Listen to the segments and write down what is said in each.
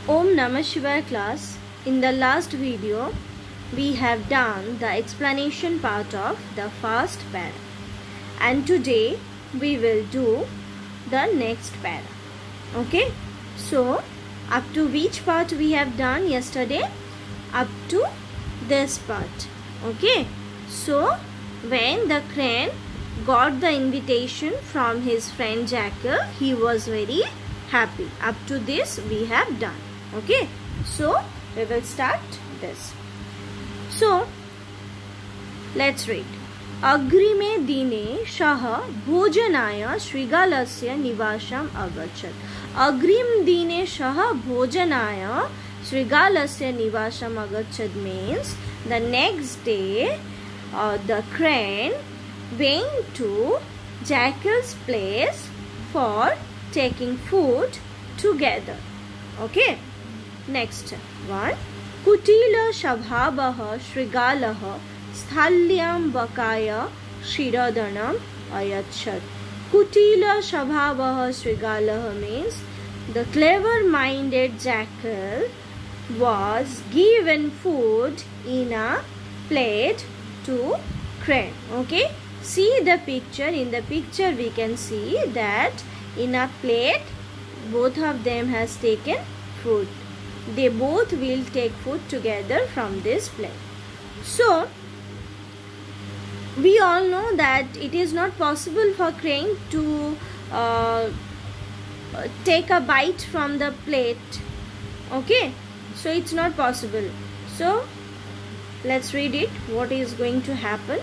Om Namah Shivaya class. In the last video, we have done the explanation part of the first para. And today, we will do the next para. Okay? So, up to which part we have done yesterday? Up to this part. Okay? So, when the crane got the invitation from his friend Jackal, he was very happy. Up to this we have done. Okay, so we will start this. So let's read. अग्रिमे दिने सः भोजनाय श्रीगालस्य निवासम् अगच्छत्. अग्रिम दिने सः भोजनाय श्रीगालस्य निवासम् अगच्छत् means the next day the crane went to Jackal's place for taking food together. Okay. Next one. Kutila Shabhabah Shrigalah Sthalyam Bakaya Shiradanam Ayachat. Kutila Shabhabah Shrigalah means the clever-minded jackal was given food in a plate to crane. Okay. See the picture. In the picture we can see that in a plate both of them has taken food. They both will take food together from this plate. So we all know that it is not possible for crane to take a bite from the plate. Okay, so it's not possible. So let's read it. What is going to happen?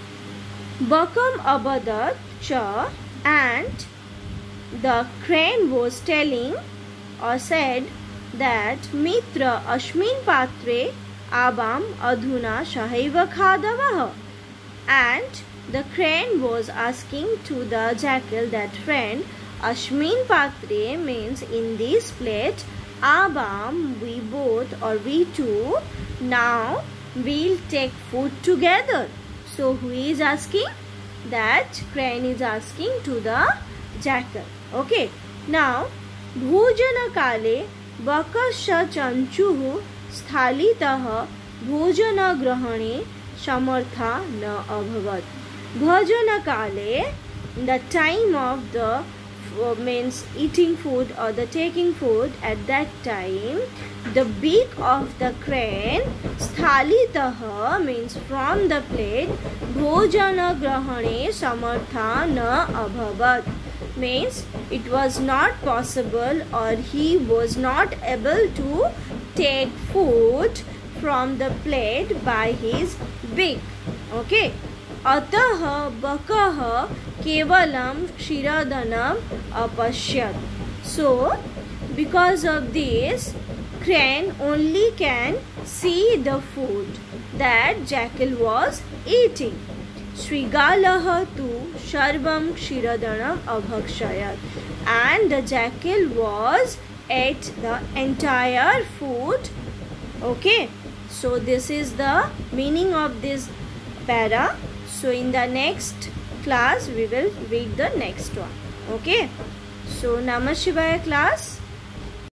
Bakam abadat cha, and the crane was telling or said that Mitra Ashmin Patre Abam Adhuna Shahaiva Khadavah. And the crane was asking to the jackal that friend, Ashmin Patre means in this plate, Abam, we both or we two now we'll take food together. So who is asking? That crane is asking to the jackal. Okay. Now, Bhojana Kale Bakasha Chanchuhu Sthalitaha Bhojana Grahane Samartha na Abhavat. Bhojana Kale, the time of the means eating food or the taking food, at that time the beak of the crane sthalitaha means from the plate, bhojana grahane samartha na abhavat means it was not possible or he was not able to take food from the plate by his beak. Okay. Atah bakah kevalam shiradanam apashyat. So because of this, crane only can see the food that jackal was eating. Shrigalah tu sharvam shiradanam abhakshayat. And the jackal was ate the entire food. Okay. So this is the meaning of this para. So in the next class we will read the next one. Okay. So Namah Shivaya class.